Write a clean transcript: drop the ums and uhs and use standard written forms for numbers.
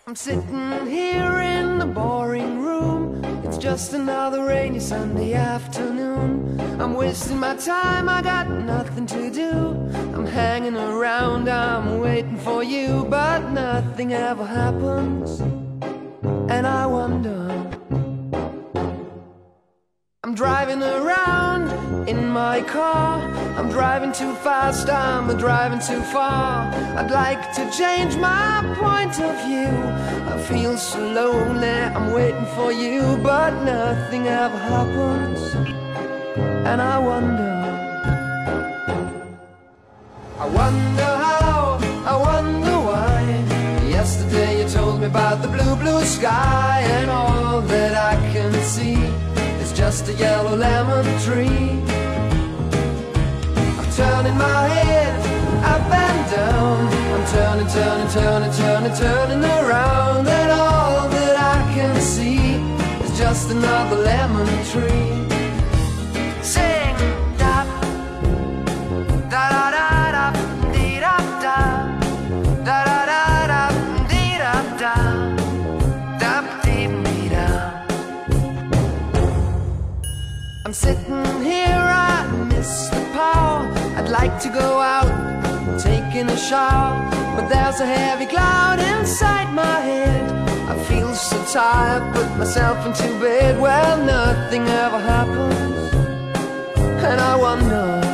I'm sitting here in the boring room. It's just another rainy Sunday afternoon. I'm wasting my time, I got nothing to do. I'm hanging around, I'm waiting for you, but nothing ever happens. And I wonder, I'm driving around in my car. I'm driving too fast, I'm driving too far. I'd like to change my point of view. I feel so lonely, I'm waiting for you, but nothing ever happens. And I wonder how, I wonder why. Yesterday you told me about the blue, blue sky, and all that I can see is just a yellow lemon tree. I'm turning my head up and down. I'm turning, turning, turning, turning, turning around, and all that I can see is just another lemon tree. Sing da da da da da dee da da da da da da dee da da da dee dee da. I'm sitting here, I miss the power. I'd like to go out, taking a shower, but there's a heavy cloud inside my head. I feel so tired, put myself into bed. Well, nothing ever happens, and I wonder